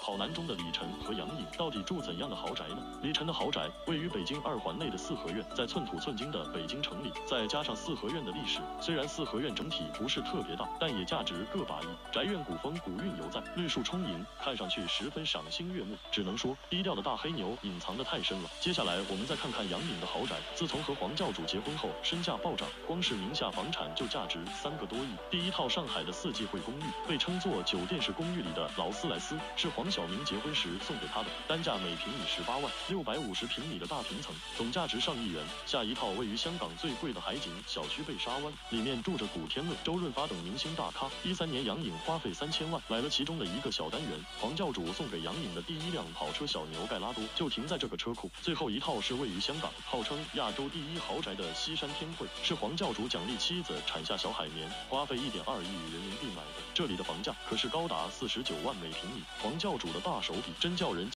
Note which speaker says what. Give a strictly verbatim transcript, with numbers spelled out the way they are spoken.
Speaker 1: 好男中的李晨和杨颖到底住怎样的豪宅呢？李晨的豪宅位于北京二环内的四合院，在寸土寸金的北京城里，再加上四合院的历史，虽然四合院整体不是特别大，但也价值个把亿。宅院古风古韵犹在，绿树充盈，看上去十分赏心悦目。只能说低调的大黑牛隐藏得太深了。接下来我们再看看杨颖的豪宅。自从和黄教主结婚后，身价暴涨，光是名下房产就价值三个多亿。第一套上海的四季汇公寓，被称作酒店式公寓里的劳斯莱斯，是黄晓明结婚时送给他的，单价每平米十八万，六百五十平米的大平层，总价值上亿元。下一套位于香港最贵的海景小区贝沙湾，里面住着古天乐、周润发等明星大咖。一三年杨颖花费三千万买了其中的一个小单元，黄教主送给杨颖的第一辆跑车小牛盖拉多就停在这个车库。最后一套是位于香港，号称亚洲第一豪宅的西山天汇，是黄教主奖励妻子产下小海绵，花费一点二亿人民币买的。这里的房价可是高达四十九万每平米，黄教主的大手笔真叫人